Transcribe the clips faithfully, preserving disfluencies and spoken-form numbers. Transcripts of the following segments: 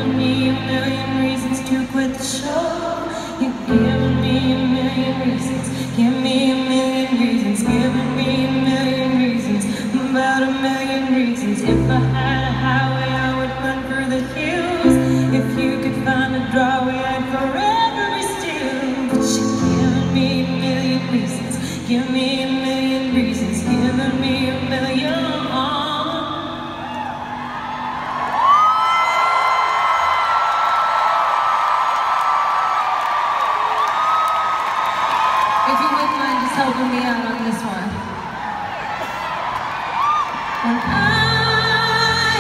given me a million reasons to quit the show. You've given me a million reasons. Give me a million reasons. Given me a million reasons. About a million reasons. If I had a highway, I would run for the hills. If you could find a drawway, I'd forever be still. But you've given me a million reasons. Give me a million reasons. Given me a million. If you wouldn't mind just helping me out on this one. When I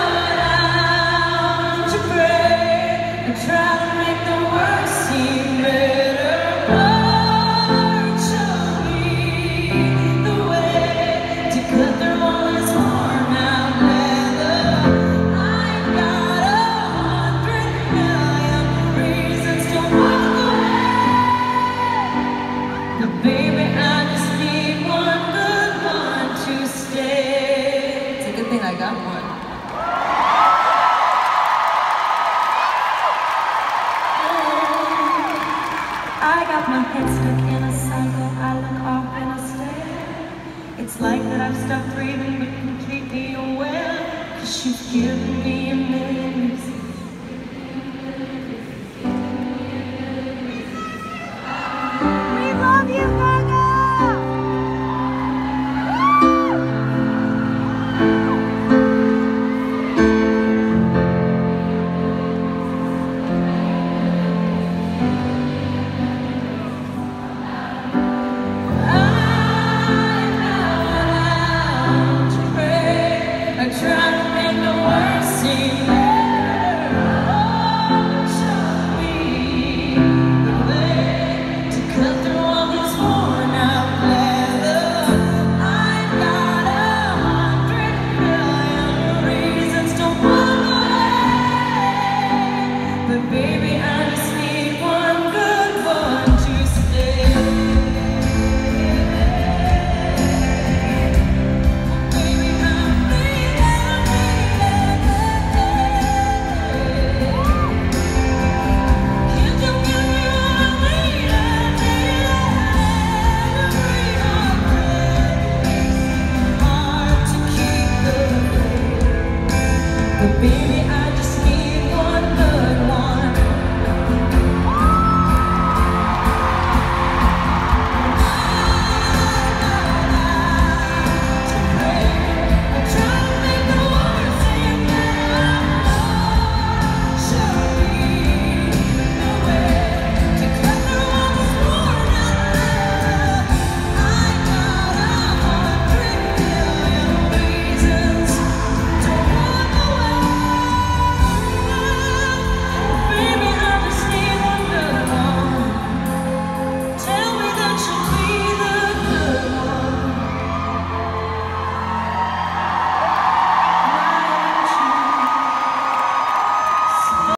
bow down to pray, I try to make the worst seem better. Lord, show me the way to cut through all this worn out leather. I've got a hundred million reasons to walk away. But baby, I just need one good one to stay. It's a good thing I got one. I got my head stuck in a cycle, I look off in a stare. It's like that I've stopped breathing but completely aware. Cause you've given me a million reasons. We love you, Virgo! I try to make the worst seem better. Oh, show me the way to cut through all this worn out leather. I've got a hundred million reasons to walk away. But baby, I just need one good one to stay. But baby, I